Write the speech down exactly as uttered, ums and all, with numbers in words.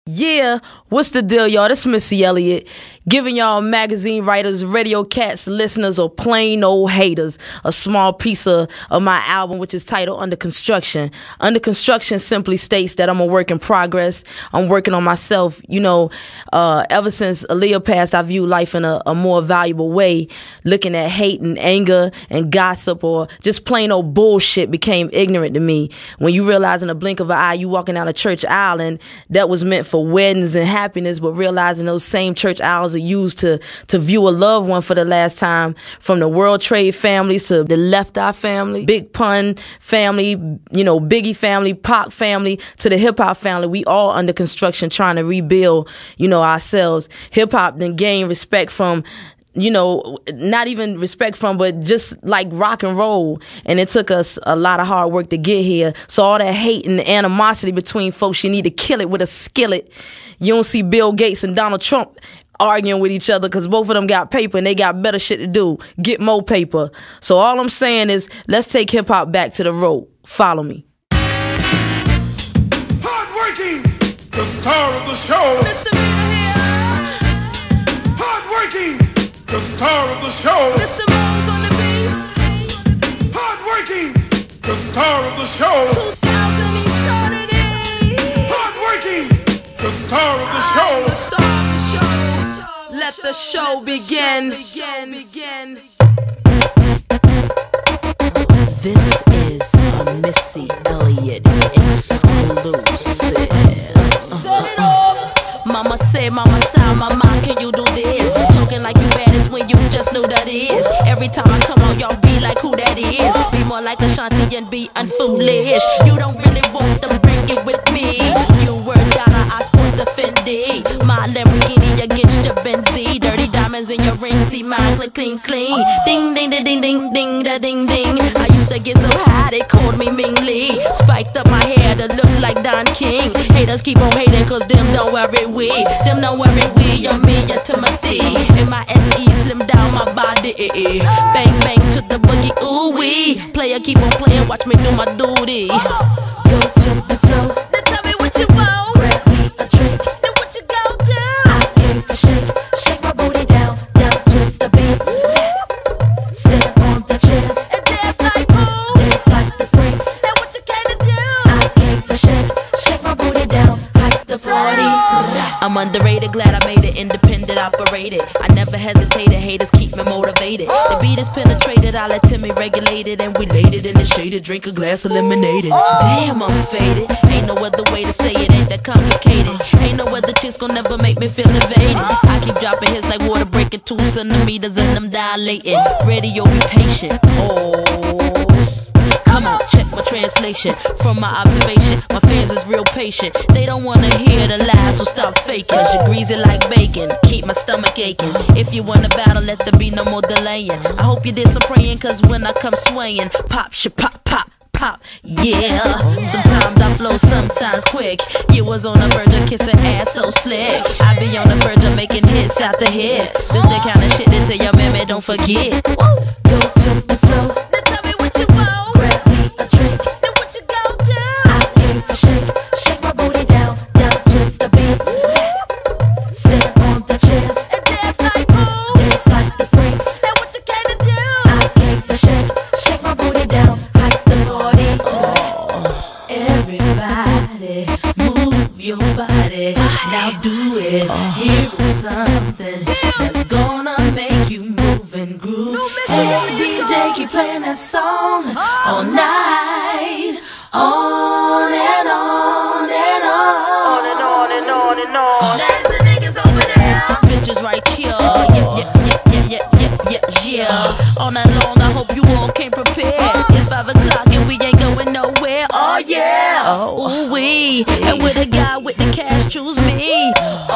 Yeah, what's the deal, y'all? This Missy Elliott, giving y'all magazine writers, radio cats, listeners, or plain old haters a small piece of, of my album, which is titled Under Construction. Under Construction simply states that I'm a work in progress. I'm working on myself. You know, uh, ever since Aaliyah passed, I view life in a, a more valuable way. Looking at hate and anger and gossip or just plain old bullshit became ignorant to me. When you realize in a blink of an eye, you walking down a church aisle and that was meant for weddings and happiness, but realizing those same church aisles are used to to view a loved one for the last time. From the World Trade families to the Left Eye family, Big Pun family, you know, Biggie family, Pac family, to the hip hop family, we all under construction trying to rebuild, you know, ourselves. Hip hop then gain respect from, you know, not even respect from, but just like rock and roll. And it took us a lot of hard work to get here. So all that hate and animosity between folks, you need to kill it with a skillet. You don't see Bill Gates and Donald Trump arguing with each other because both of them got paper and they got better shit to do. Get more paper. So all I'm saying is, let's take hip hop back to the road. Follow me. Hardworking, the star of the show. Mister Here. Hardworking, the star of the show. Mister Rose on the beats. Hardworking, the star of the show. two thousand eternity. Hardworking, the star of the show. The star of the show. Let the show begin. Begin. Begin. This is a Missy Elliott exclusive. Set it off. Mama say, mama say, mama, can you do this? Talking like you bad is when you just knew that is. Every time I come out, y'all be like who that is. Be more like Ashanti and be unfoolish. You don't really want to bring it with me. You were Donna, I sport the Fendi. My Lamborghini against your Benzie. Dirty diamonds in your ring, see mine look clean, clean. Ding, ding, ding, ding, ding, ding, da, ding, ding. I used to get so high, they called me Ming Lee. Spiked up my hair to look like Don King. Haters keep on hating cause them don't worry we. Them don't worry we, you're me, you're Timothy. In my S E, slim down my body. Bang, bang to the boogie, ooh wee. Player keep on playing, watch me do my duty. Go to the flow. Then tell me what you want. Grab me a drink. Then what you gon' do? I came to shake, shake my booty down, down to the beat. Stand on the chairs And dance like who? dance like the freaks. Then what you came to do? I came to shake, shake my booty down, like the party. I'm underrated, glad I made it, independent, operated. I never hesitated, haters keep me motivated. The beat is penetrated, I let Timmy regulate it. And we laid it in the shaded, drink a glass of lemonade. Damn, I'm faded, ain't no other way to say it, ain't that complicated. Ain't no other chicks gon' never make me feel invaded. I keep dropping hits like water breaking two centimeters and them dilating. Radio, be patient, pause. Come on, check my translation. From my observation, my fans is real patient. They don't wanna hear the lies, so stop faking. She greasy like bacon, keep my stomach aching. If you wanna battle, let there be no more delaying. I hope you did some praying, cause when I come swaying, pop, shit, pop, pop, pop, yeah. Sometimes I flow, sometimes quick. You was on the verge of kissing ass so slick. I be on the verge of making hits after hits. This the kind of shit that tell your man, don't forget. Go to the flow. Then tell me what you want. Grab me a drink. Then what you gon' do? I came to shake, shake my booty down, down to the beat. Stand on the chairs And dance like who? dance like the freaks. Then what you came to do? I came to shake, shake my booty down, like the party. Everybody, move your body. Now do it. Here is something that's gonna make you move and groove. Hey D J, keep playing that song all night, on and on and on. On and on and on and on. There's the niggas over there, bitches right here. Yeah, yeah, yeah, yeah, yeah, yeah, yeah. All night long, I hope you all came prepared. It's five o'clock and we ain't going nowhere. Oh yeah, ooh wee. And with a guy with the cash, choose me.